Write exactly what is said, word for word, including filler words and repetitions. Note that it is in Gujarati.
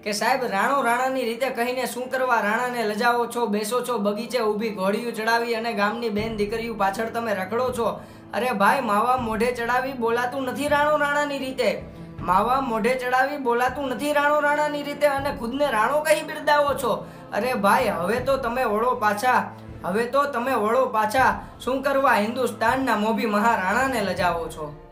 કે સાહેબ રાણો રાણાની રીતે કહીને શું કરવા રાણાને લજાવો છો, બેસો છો બગીચે ઊભી ઘોડીયું ચડાવી અને ગામની બેન દીકરીઓ પાછળ તમે રખડો છો। અરે ભાઈ, માવા મોઢે ચડાવી બોલાતું નથી રાણો રાણાની રીતે, માવા મોઢે ચડાવી બોલાતું નથી રાણો રાણાની રીતે અને ખુદને રાણો કહી બિરદાવો છો। અરે ભાઈ, હવે તો તમે વળો પાછા, હવે તો તમે વળો પાછા, શું કરવા હિન્દુસ્તાનના મોભી મહારાણાને લજાવો છો।